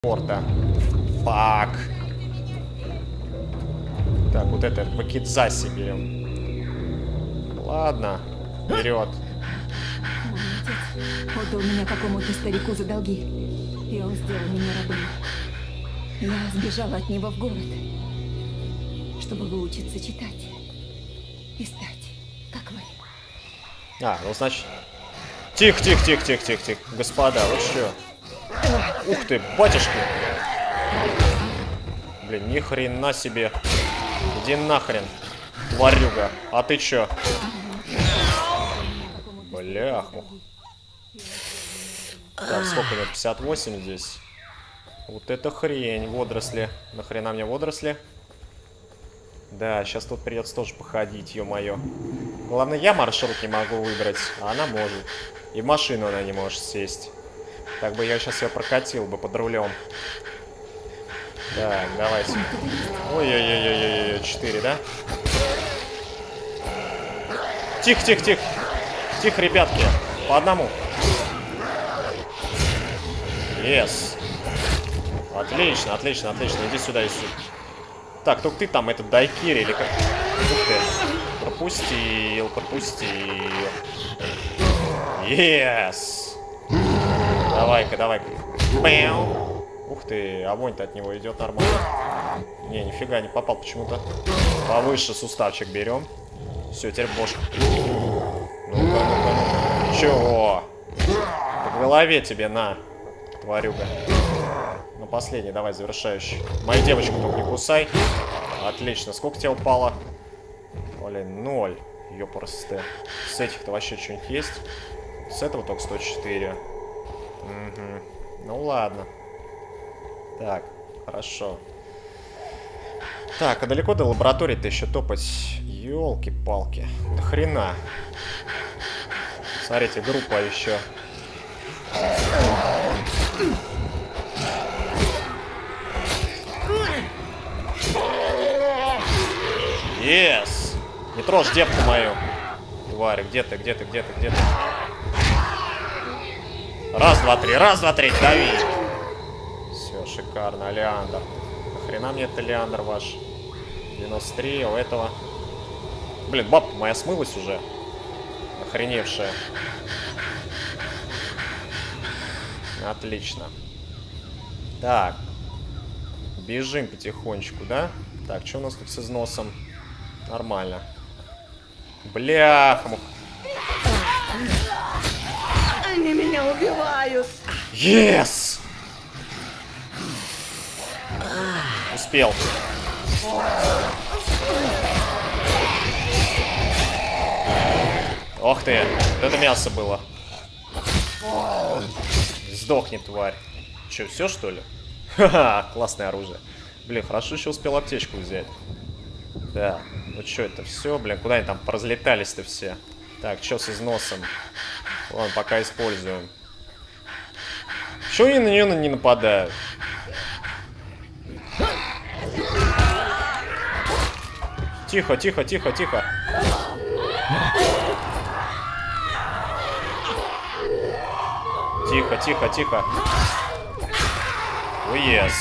порта. Фак. Так, вот это Вакидзаси берем. Ладно, вперед. Мой отец отдал меня какому-то старику за долги, и он сделал меня рабыней. Я сбежала от него в город, чтобы выучиться читать и стать, как вы. А, ну значит... Тихо, тихо, тихо, тихо, тихо, тихо. Господа, вы что? Ух ты, батюшки. Блин, ни хрена себе. Иди нахрен, тварюга. А ты чё? Бляху. Так, сколько лет? 58 здесь. Вот это хрень, водоросли. Нахрена мне водоросли? Да, сейчас тут придется тоже походить, ё-моё. Главное, я маршрут не могу выбрать, а она может. И в машину она не может сесть. Так бы я сейчас ее прокатил бы под рулем. Так, давайте. Ой-ой-ой-ой-ой, 4, да? Тихо, тихо, тихо. Тихо, ребятки. По одному. Yes. Отлично, отлично, отлично. Иди сюда, иди сюда. Так, только ты там, этот дайкири или как? Ух ты. Пропустил, пропустил. Yes. Давай-ка, давай-ка. Бэу. Ух ты, огонь-то от него идет нормально. Не, нифига не попал почему-то. Повыше суставчик берем. Все, теперь бошка. Ну-ка, ну-ка, ну-ка. Чего? По голове тебе, на, тварюга. Ну, последний, давай, завершающий. Мою девочку только не кусай. Отлично. Сколько тебе упало? Блин, 0. Ёпрст. С этих-то вообще что-нибудь есть? С этого только 104. Угу. Ну, ладно. Так, хорошо. Так, а далеко до лаборатории-то еще топать? Ёлки-палки. Да хрена. Смотрите, группа еще. Yes! Не трожь девку мою. Тварь, где ты, где ты, где ты, где ты? Раз, два, три, раз, два, три, дави. Все, шикарно, Леандр. Нахрена мне это Леандр ваш? 93, а у этого... Блин, бабка моя смылась уже. Охреневшая. Отлично. Так. Бежим потихонечку, да? Так, что у нас тут с износом? Нормально. Бляха. Они меня убивают. Yes! Успел. Ох ты, вот это мясо было. Сдохни, тварь. Че, все что ли? Ха-ха, классное оружие. Блин, хорошо еще успел аптечку взять. Да, ну что это все, блин, куда они там поразлетались-то все? Так, что с износом? Ладно, пока используем. Чего они на нее не нападают? Тихо, тихо, тихо, тихо. Тихо, тихо, тихо. О, yes.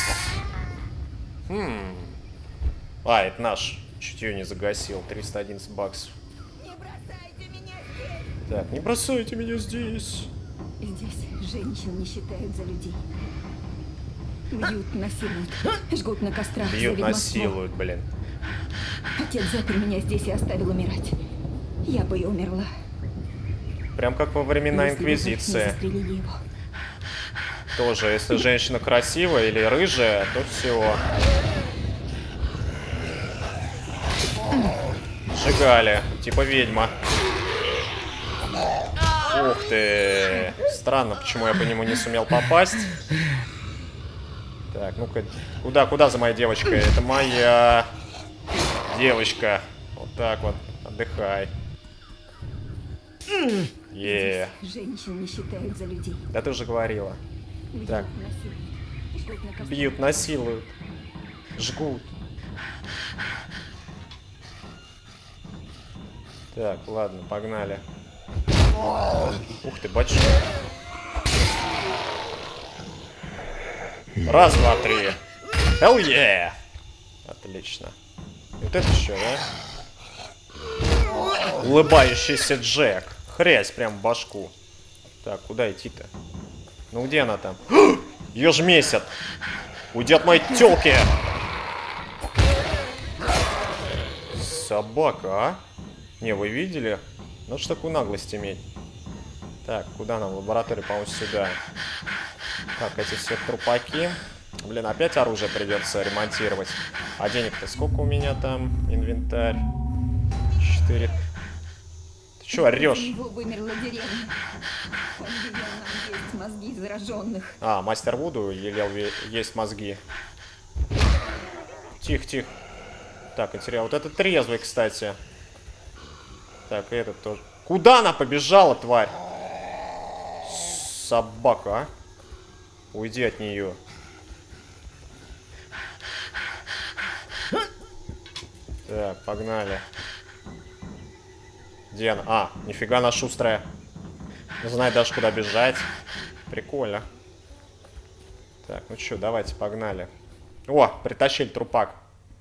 А, это наш. Чуть ее не загасил. 311 баксов. Не бросайте меня здесь! Так, не бросайте меня здесь. Здесь женщин не считают за людей. Бьют, насилуют, жгут на кострах. Бьют, насилуют, блин. Отец запер меня здесь и оставил умирать. Я бы и умерла. Прям как во времена Если бы не Инквизиции. застрелили его. Тоже, если женщина красивая или рыжая, то все. Сжигали, типа ведьма. Ух ты. Странно, почему я по нему не сумел попасть. Так, ну-ка. Куда за моей девочкой? Это моя девочка. Вот так вот. Отдыхай. Женщин не считают за людей. Да ты уже говорила. Бьют, Так. насилуют, жгут на кострах. Бьют, насилуют. Жгут. Так, ладно, погнали. Ух ты, батюшка. Раз, два, три. Hell yeah! Отлично. И вот это еще, да? Улыбающийся Джек. Хрясь прям в башку. Так, куда идти-то? Ну где она там? Ее ж месят. Уйди от моей тёлки. Собака, а? Не, вы видели? Ну что такую наглость иметь? Так, куда нам? В лабораторию, по-моему, сюда. Так, эти все трупаки. Блин, опять оружие придется ремонтировать. А денег-то сколько у меня там? Инвентарь. 4. Ты чё орёшь? Вымерла деревня. Он велел нам есть мозги зараженных. А, мастер Вуду велел есть мозги. Тихо, тихо. Так, интересно. Вот это трезвый, кстати. Так, и этот тоже. Куда она побежала, тварь? Собака, а? Уйди от нее. Так, погнали. Где она? А, нифига она шустрая. Знает даже, куда бежать. Прикольно. Так, ну что, давайте, погнали. О, притащили трупак.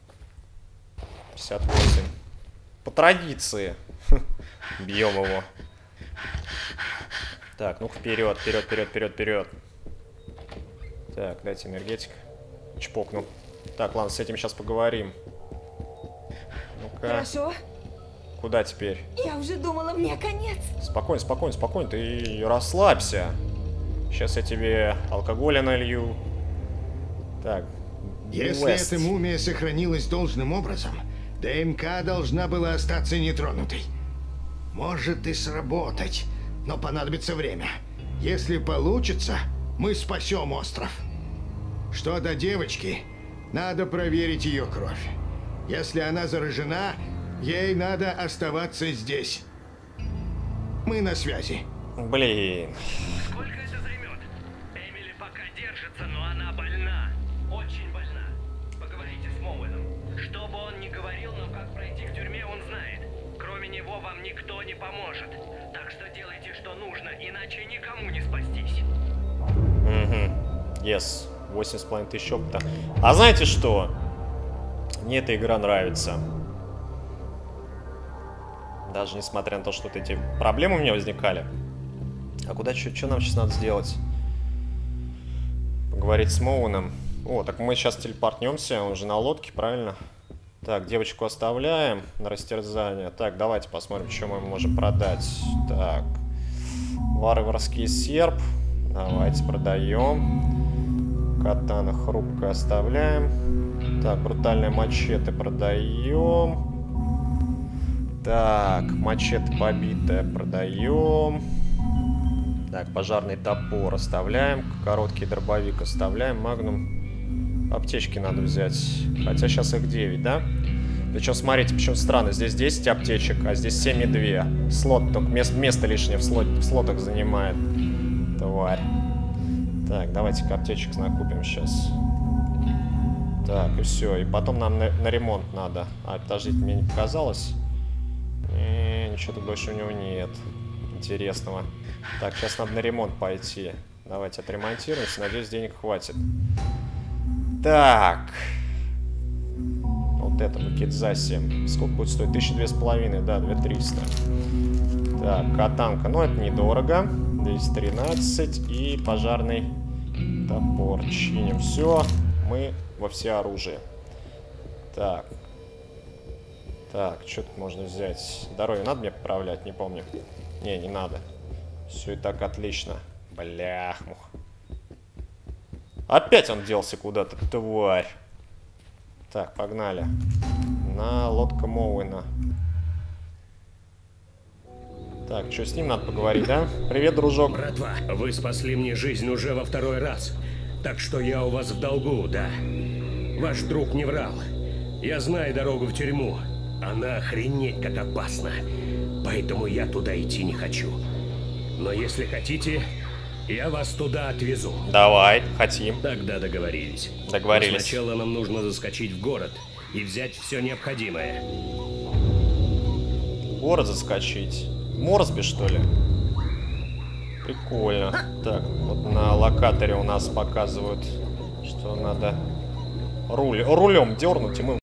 58. По традиции. Бьем его. Так, ну вперед, вперед, вперед, вперед, вперед. Так, дайте энергетик. Чпокну. Так, ладно, с этим сейчас поговорим. Ну-ка. Хорошо. Куда теперь? Я уже думала, мне конец. Спокойно, спокойно, спокойно. Ты расслабься. Сейчас я тебе алкоголя налью. Так. Если эта мумия сохранилась должным образом, ДНК должна была остаться нетронутой. Может и сработать, но понадобится время. Если получится, мы спасем остров. Что до девочки, надо проверить ее кровь. Если она заражена, ей надо оставаться здесь. Мы на связи. Блин. Сколько это займет? Эмили пока держится, но она больна. Очень больна. Поговорите с Моуэном. Что бы он ни говорил, но как пройти к тюрьме, он знает. Кроме него вам никто не поможет. Так что делайте, что нужно, иначе никому не спастись. Угу. Yes. 8,5 тысяч опыта. А знаете что? Мне эта игра нравится. Даже несмотря на то, что вот эти проблемы у меня возникали. А куда, что нам сейчас надо сделать? Поговорить с Моуэном. О, так мы сейчас телепортнемся, он же на лодке, правильно? Так, девочку оставляем на растерзание. Так, давайте посмотрим, что мы можем продать. Так, варварский серп. Давайте продаем. Катана хрупкая оставляем. Так, брутальное мачете продаем. Так, мачете побитое продаем. Так, пожарный топор оставляем. Короткий дробовик оставляем. Магнум. Аптечки надо взять. Хотя сейчас их 9, да? Причем, смотрите, почему странно. Здесь 10 аптечек, а здесь 7,2. Слот, только место лишнее в слотах занимает. Тварь. Так, давайте-ка аптечек накупим сейчас. Так, и все. И потом нам на ремонт надо. А, подождите, мне не показалось. Ничего тут больше у него нет интересного. Так, сейчас надо на ремонт пойти. Давайте отремонтируемся. Надеюсь, денег хватит. Так. Вот это Букидзаси. Сколько будет стоить? 1200, да, 2300. Так, катанка. Ну, это недорого. 213. И пожарный топор. Чиним все. Мы во всеоружие. Так. Так, что тут можно взять? Здоровье надо мне поправлять? Не помню. Не надо. Все и так отлично. Блях-мух. Опять он делся куда-то, тварь. Так, погнали. На лодка Моуэна. Так, что с ним надо поговорить, да? Привет, дружок. Братва, вы спасли мне жизнь уже во 2-й раз. Так что я у вас в долгу, да. Ваш друг не врал. Я знаю дорогу в тюрьму. Она охренеть как опасна. Поэтому я туда идти не хочу. Но если хотите, я вас туда отвезу. Давай, хотим. Тогда договорились. Договорились. Но сначала нам нужно заскочить в город и взять все необходимое. В город заскочить? В Морсби, что ли? Прикольно. Так, вот на локаторе у нас показывают, Что надо рулем дернуть, и мы